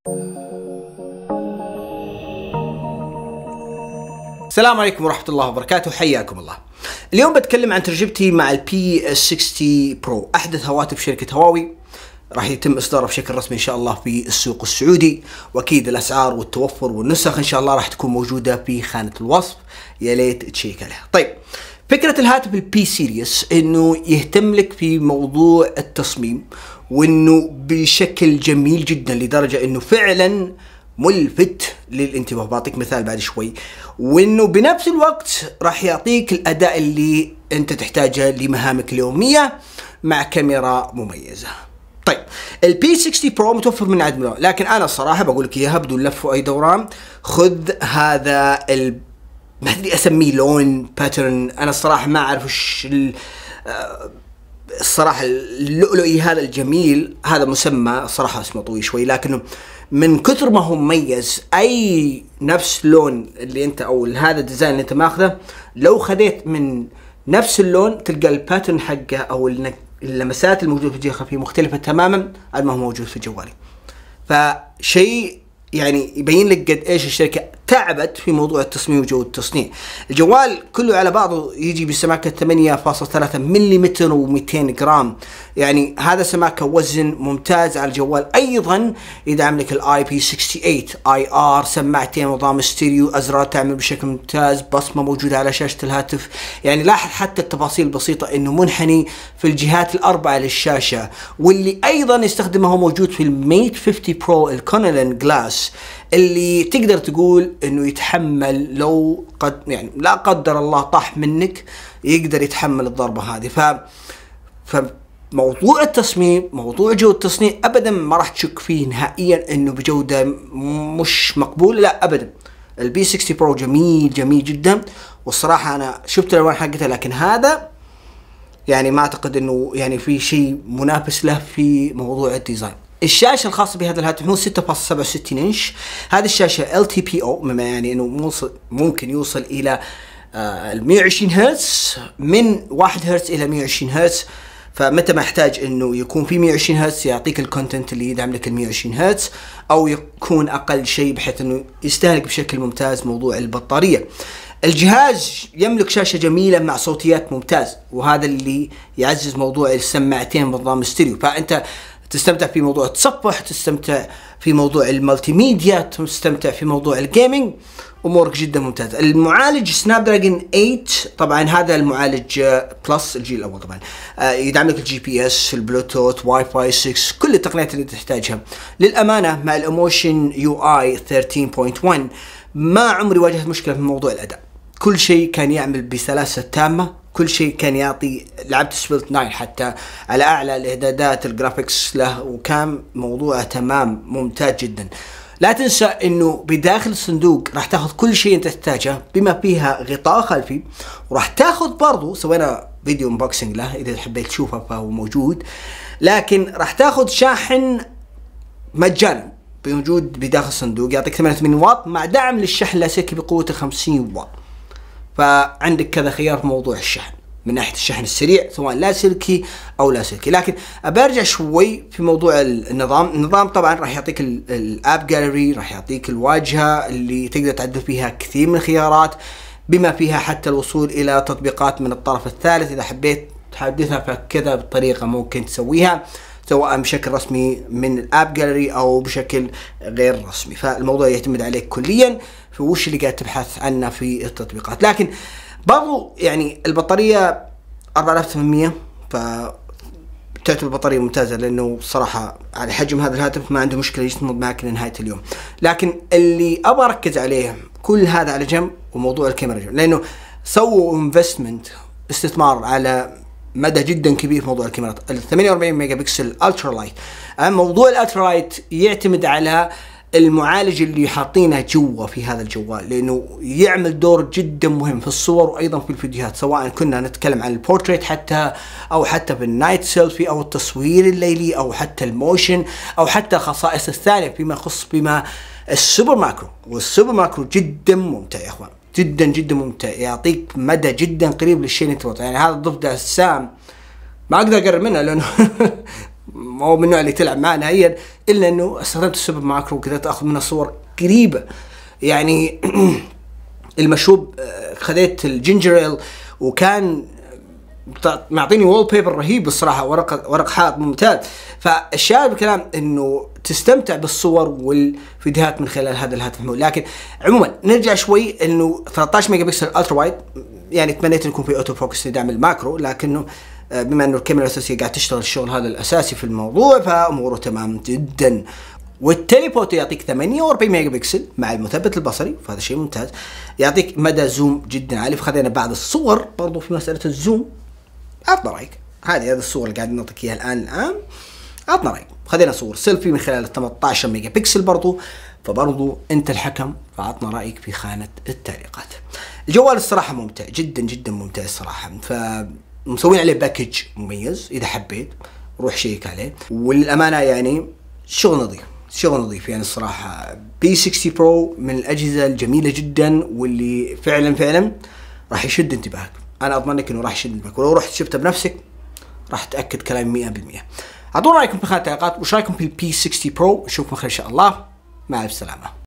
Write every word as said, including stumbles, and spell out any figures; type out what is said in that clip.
السلام عليكم ورحمة الله وبركاته، حياكم الله. اليوم بتكلم عن تجربتي مع البي ستين برو، أحدث هواتف شركة هواوي. راح يتم إصداره بشكل رسمي إن شاء الله في السوق السعودي، وأكيد الأسعار والتوفر والنسخ إن شاء الله راح تكون موجودة في خانة الوصف، يا ليت تشيك عليها. طيب، فكرة الهاتف البي سيريس إنه يهتم لك في موضوع التصميم، وإنه بشكل جميل جدا لدرجة إنه فعلا ملفت للانتباه. بعطيك مثال بعد شوي. وانه بنفس الوقت راح يعطيك الاداء اللي انت تحتاجه لمهامك اليومية مع كاميرا مميزة. طيب، البي ستين برو متوفر من عدة ملون، لكن انا الصراحة بقول لك اياها بدون لف واي دوران. خذ هذا ال ما ادري اسميه لون باترن، انا الصراحة ما اعرف وش ال... الصراحة اللؤلؤي هذا الجميل، هذا مسمى الصراحة اسمه طويل شوي، لكنه من كثر ما هو مميز. اي نفس لون اللي انت او هذا الديزاين اللي انت ماخذه، لو خذيت من نفس اللون تلقى الباترن حقه او اللمسات الموجودة في الجهة الخلفية مختلفة تماما عن ما هو موجود في جوالي. فشيء يعني يبين لك قد ايش الشركة تعبت في موضوع التصميم وجودة التصنيع. الجوال كله على بعضه يجي بسماكة ثمانية فاصلة ثلاثة ملم ومئتين جرام، يعني هذا سماكة وزن ممتاز على الجوال. ايضا يدعم لك الاي بي ثمانية وستين اي ار، سماعتين، نظام ستيريو، ازرار تعمل بشكل ممتاز، بصمة موجودة على شاشة الهاتف. يعني لاحظ حتى التفاصيل البسيطة انه منحني في الجهات الاربعة للشاشة، واللي ايضا يستخدمه موجود في الميت خمسين برو الكونيلين جلاس، اللي تقدر تقول انه يتحمل لو قد يعني لا قدر الله طاح منك، يقدر يتحمل الضربة هذه. ف فموضوع التصميم، موضوع جودة التصنيع ابدا ما راح تشك فيه نهائيا انه بجودة مش مقبولة، لا ابدا. البي ستين برو جميل جميل جدا، والصراحة انا شفت الالوان حقتها، لكن هذا يعني ما اعتقد انه يعني في شيء منافس له في موضوع الديزاين. الشاشة الخاصة بهذا الهاتف هو ستة فاصلة سبعة وستين انش. هذه الشاشة إل تي بي أو، مما يعني انه ممكن يوصل الى آه مئة وعشرين هرتز، من واحد هرتز الى مئة وعشرين هرتز. فمتى ما احتاج انه يكون في مئة وعشرين هرتز يعطيك الكونتنت اللي يدعم لك ال مئة وعشرين هرتز، او يكون اقل شيء بحيث انه يستهلك بشكل ممتاز موضوع البطارية. الجهاز يملك شاشة جميلة مع صوتيات ممتاز، وهذا اللي يعزز موضوع السماعتين بنظام ستيريو. فانت تستمتع في موضوع التصفح، تستمتع في موضوع المالتي ميديا، تستمتع في موضوع الجيمنج، امورك جدا ممتازه. المعالج سناب دراجون ثمانية، طبعا هذا المعالج بلس الجيل الاول، طبعا يدعم لك الجي بي اس، البلوتوث، واي فاي ستة، كل التقنيات اللي تحتاجها. للامانه مع الايموشن يو اي ثلاثة عشر نقطة واحد ما عمري واجهت مشكله في موضوع الاداء. كل شيء كان يعمل بسلاسه تامه، كل شيء كان يعطي. لعبت سبلت تسعة حتى على اعلى الاعدادات الجرافيكس له، وكان موضوعه تمام ممتاز جدا. لا تنسى انه بداخل الصندوق راح تاخذ كل شيء انت تحتاجه، بما فيها غطاء خلفي، وراح تاخذ برضو، سوينا فيديو انبوكسنج له اذا حبيت تشوفه فهو موجود، لكن راح تاخذ شاحن مجانا موجود بداخل الصندوق، يعطيك ثمانية وثمانين واط مع دعم للشحن اللاسلكي بقوة خمسين واط. فعندك كذا خيار في موضوع الشحن، من ناحية الشحن السريع سواء لاسلكي او لاسلكي. لكن ابى ارجع شوي في موضوع النظام. النظام طبعا راح يعطيك الاب جاليري، راح يعطيك الواجهة اللي تقدر تعدل فيها كثير من الخيارات، بما فيها حتى الوصول الى تطبيقات من الطرف الثالث. اذا حبيت تحدثها فكذا بطريقة ممكن تسويها، سواء بشكل رسمي من الاب جاليري او بشكل غير رسمي. فالموضوع يعتمد عليك كليا في وش اللي قاعد تبحث عنه في التطبيقات. لكن برضو يعني البطارية أربعة آلاف وثمانمئة، ف تعتبر بطارية ممتازة، لأنه صراحة على حجم هذا الهاتف ما عنده مشكلة يصمد معك لنهاية اليوم. لكن اللي أبغى أركز عليه كل هذا على جنب، وموضوع الكاميرا جنب، لأنه سووا انفستمنت، استثمار على مدى جدا كبير في موضوع الكاميرات. ال ثمانية وأربعين ميجا بكسل الترا لايت. موضوع الالترا لايت يعتمد على المعالج اللي حاطينه جوا في هذا الجوال، لانه يعمل دور جدا مهم في الصور وايضا في الفيديوهات، سواء كنا نتكلم عن البورتريت حتى، او حتى بالنايت سيلفي، او التصوير الليلي، او حتى الموشن، او حتى الخصائص الثانيه فيما يخص بما السوبر ماكرو. والسوبر ماكرو جدا ممتع يا اخوان، جدا جدا ممتع، يعطيك مدى جدا قريب للشيء اللي انت تبغاه. يعني هذا الضفدع السام ما اقدر اقرب منه لانه ما هو من النوع اللي تلعب معه نهائيا، الا انه استخدمت السوبر ماكرو وقدرت اخذ منها صور قريبه يعني. المشروب خذيت الجينجر ايل وكان معطيني وول بيبر رهيب الصراحه، ورق ورق حائط ممتاز. فالشاهد بالكلام انه تستمتع بالصور والفيديوهات من خلال هذا الهاتف المحمول. لكن عموما نرجع شوي، انه ثلاثة عشر ميجا بكسل الترا وايد، يعني تمنيت انه يكون في اوتو فوكس لدعم الماكرو، لكنه بما انه الكاميرا الاساسيه قاعد تشتغل الشغل هذا الاساسي في الموضوع فاموره تمام جدا. والتليبوتو يعطيك ثمانية وأربعين ميجا بكسل مع المثبت البصري، فهذا شيء ممتاز. يعطيك مدى زوم جدا عالي. فخذينا بعض الصور برضو في مساله الزوم، عطنا رايك. هذه هذه الصور اللي قاعد نعطيك اياها الان الان عطنا رايك. خذينا صور سيلفي من خلال ال ثمانية عشر ميجا بكسل برضو، فبرضو انت الحكم، فعطنا رايك في خانه التعليقات. الجوال الصراحه ممتع جدا جدا ممتع الصراحه، فمسوين عليه باكج مميز، اذا حبيت روح شيك عليه. وللامانه يعني شغل نظيف شغل نظيف يعني الصراحه. بي ستين برو من الاجهزه الجميله جدا، واللي فعلا فعلا راح يشد انتباهك. انا اضمن لك انه راح يشد انتباهك، ولو رحت شفته بنفسك راح تاكد كلامي مئة بالمئة. اعطونا رايكم في خانه التعليقات، وش رايكم في البي ستين برو. نشوفكم خير ان شاء الله، مع الف سلامه.